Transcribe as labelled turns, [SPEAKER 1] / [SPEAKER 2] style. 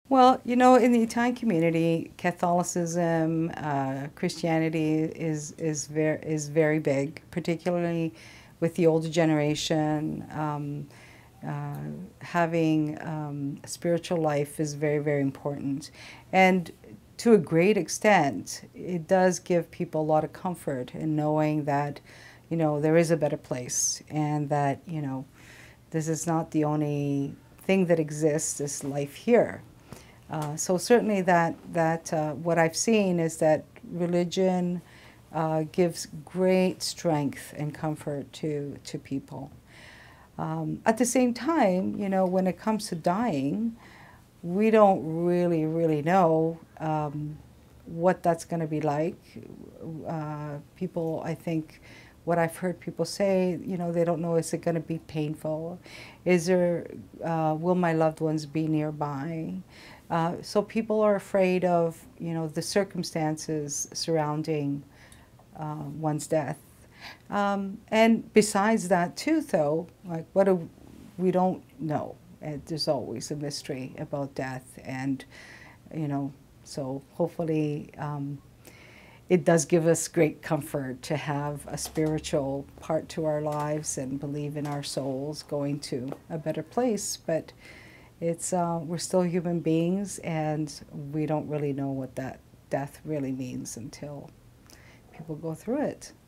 [SPEAKER 1] Well, you know, in the Italian community, Catholicism, Christianity is very big, particularly with the older generation. Having a spiritual life is very, very important, and to a great extent, it does give people a lot of comfort in knowing that, you know, there is a better place, and that, you know, this is not the only thing that exists. This life here. So certainly that what I've seen is that religion gives great strength and comfort to people. At the same time, you know, when it comes to dying, we don't really know what that's going to be like. People, I think, what I've heard people say, you know, they don't know, is it going to be painful? Is there, will my loved ones be nearby? So people are afraid of, you know, the circumstances surrounding one's death. And besides that too, though, like what do we don't know. And there's always a mystery about death, and you know, so hopefully it does give us great comfort to have a spiritual part to our lives and believe in our souls going to a better place. But it's we're still human beings, and we don't really know what that death really means until people go through it.